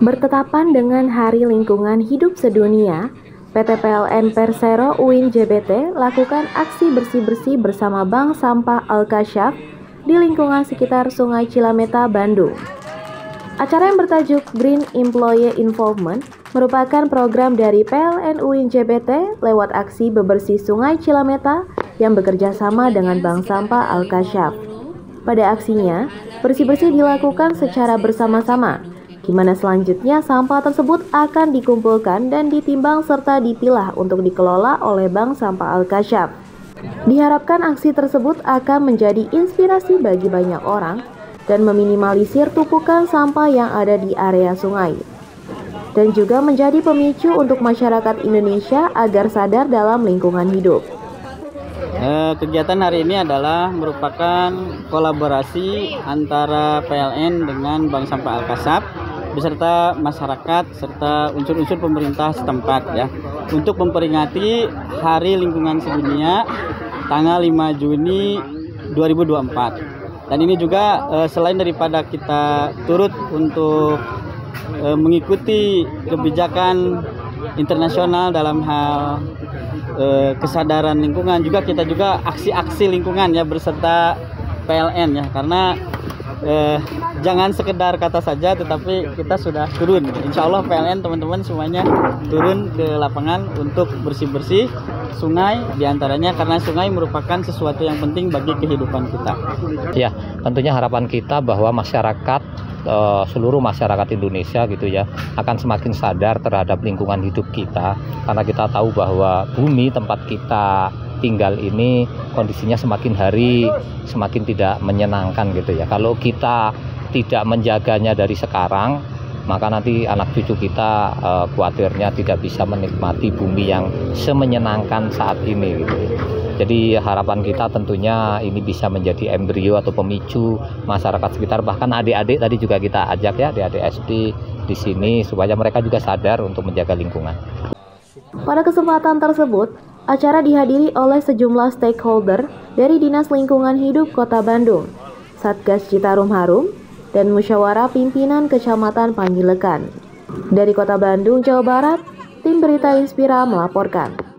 Bertetapan dengan Hari Lingkungan Hidup Sedunia, PT PLN Persero UIN JBT lakukan aksi bersih-bersih bersama Bank Sampah Al-Kasyaf di lingkungan sekitar Sungai Cilameta, Bandung. Acara yang bertajuk Green Employee Involvement merupakan program dari PLN UIN JBT lewat aksi bebersih Sungai Cilameta yang bekerja sama dengan Bank Sampah Al-Kasyaf. Pada aksinya, bersih-bersih dilakukan secara bersama-sama, di mana selanjutnya sampah tersebut akan dikumpulkan dan ditimbang serta dipilah untuk dikelola oleh Bank Sampah Al-Kasyaf. Diharapkan aksi tersebut akan menjadi inspirasi bagi banyak orang dan meminimalisir tumpukan sampah yang ada di area sungai. Dan juga menjadi pemicu untuk masyarakat Indonesia agar sadar dalam lingkungan hidup. Kegiatan hari ini adalah merupakan kolaborasi antara PLN dengan Bank Sampah Al-Kasyaf beserta masyarakat serta unsur-unsur pemerintah setempat ya untuk memperingati Hari Lingkungan Sedunia tanggal 5 Juni 2024. Dan ini juga selain daripada kita turut untuk mengikuti kebijakan internasional dalam hal kesadaran lingkungan, juga kita juga aksi-aksi lingkungan ya beserta PLN ya, karena jangan sekedar kata saja tetapi kita sudah turun. Insya Allah PLN teman-teman semuanya turun ke lapangan untuk bersih-bersih sungai, diantaranya karena sungai merupakan sesuatu yang penting bagi kehidupan kita. Ya, tentunya harapan kita bahwa masyarakat, seluruh masyarakat Indonesia gitu ya, akan semakin sadar terhadap lingkungan hidup kita, karena kita tahu bahwa bumi tempat kita tinggal ini kondisinya semakin hari semakin tidak menyenangkan gitu ya. Kalau kita tidak menjaganya dari sekarang, maka nanti anak cucu kita khawatirnya tidak bisa menikmati bumi yang semenyenangkan saat ini gitu. Jadi harapan kita tentunya ini bisa menjadi embrio atau pemicu masyarakat sekitar, bahkan adik-adik tadi juga kita ajak ya, adik-adik SD di sini supaya mereka juga sadar untuk menjaga lingkungan. Pada kesempatan tersebut, acara dihadiri oleh sejumlah stakeholder dari Dinas Lingkungan Hidup Kota Bandung, Satgas Citarum Harum, dan Musyawarah Pimpinan Kecamatan Panjilekan. Dari Kota Bandung, Jawa Barat, tim Berita Inspira melaporkan.